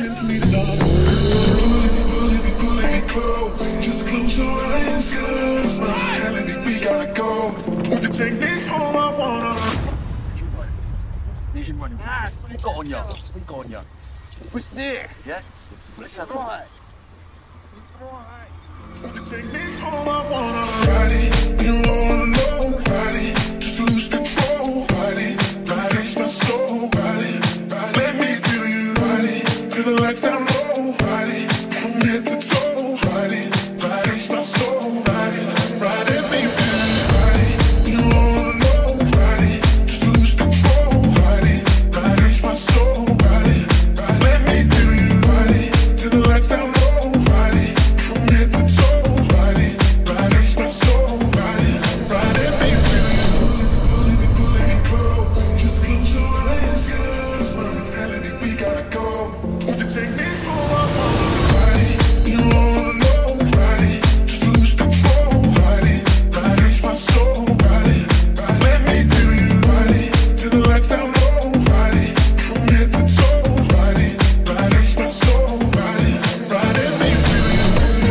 screaming for me to love. Pull it close. Just close your eyes, cause I'm telling you we gotta go. Won't you take me home? I wanna. Who's got on ya? Who's got on ya? What's there? Yeah? Let's have a ride. Won't you take me home? I wanna ride it. You wanna know, ride it. Just lose control, ride it. Taste my soul, ride it. Let me feel you, ride it. Till the lights down low, ride it. From head to toe, ride it. Taste my soul, ride it. Ride it, me feel you, ride it. You wanna know, ride it. Just lose control, ride it. Taste my soul, ride it. Let me feel you, ride it. Till the lights down low, ride it. From head to toe, ride it. Taste my soul, ride it. Ride it, me feel you. Pulling me close. Just close your eyes, cause I'm telling you we gotta go. Won't you take me home? I wanna ride it. You wanna know, ride it. Just lose control, ride it. Taste my soul, ride it. Let me feel you, ride it. Till the lights down low, ride it. From head to toe, ride it. Taste my soul, ride it. Ride it, me feel you.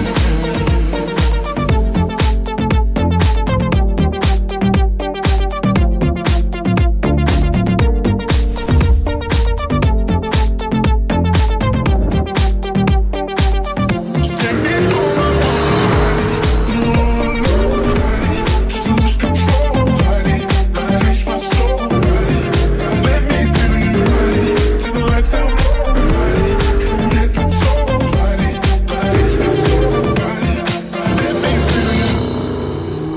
Take me home, I wanna ride it. You wanna know, ride it. Just lose control, ride it. Taste my soul, ride it. Let me feel you, ride it. Till the lights down low, ride it. From head to toe, ride it. Taste my soul, ride it. Let me feel you.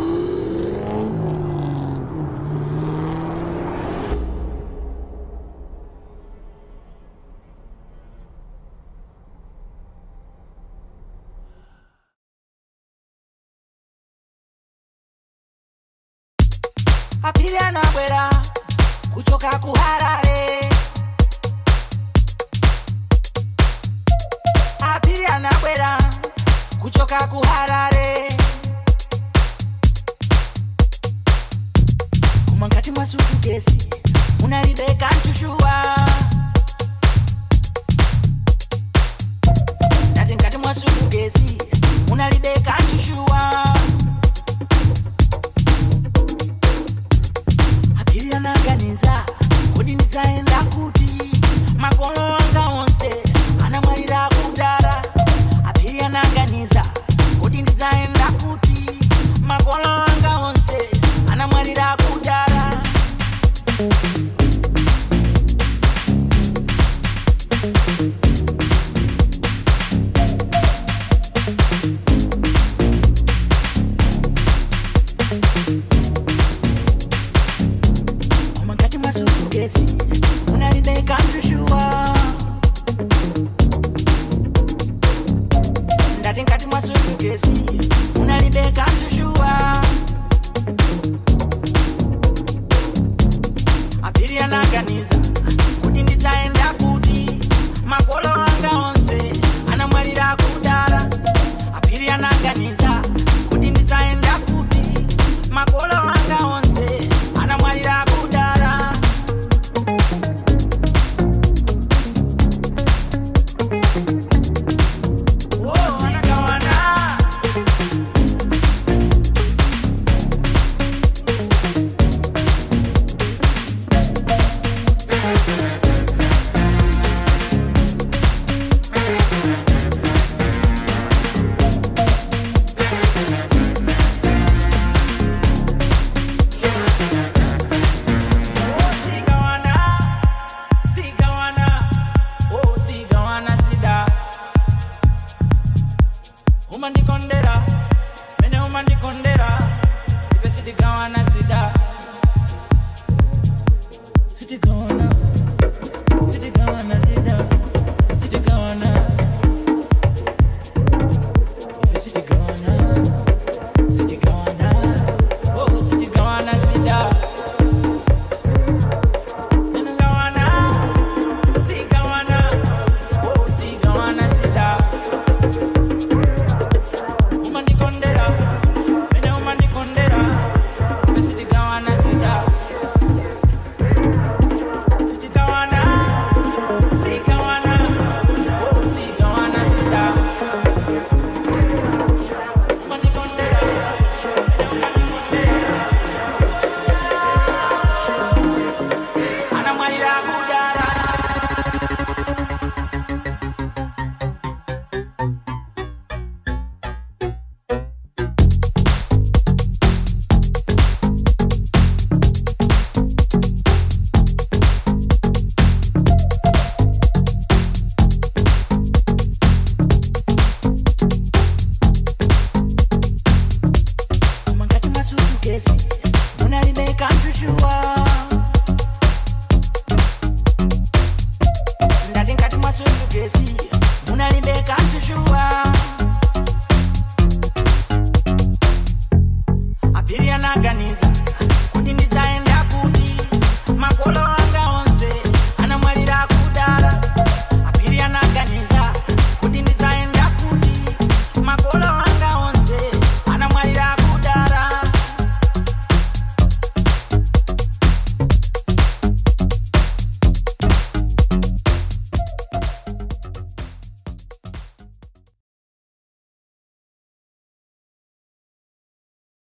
Apiria na bwera kutoka kuharare. Apiria na bwera kutoka kuharare. Kumangati masutu kesi munalibeka ntushua. Nati ngati masutu kesi munalibeka ntushua. Apiria naganiza kodi ndizaenda kuti makolo wanga onse anamwalira kudara. Apiria naganiza kodi ndizaenda kuti makolo wanga onse anamwalira kudara. Gezi, Munalibe can't you sure?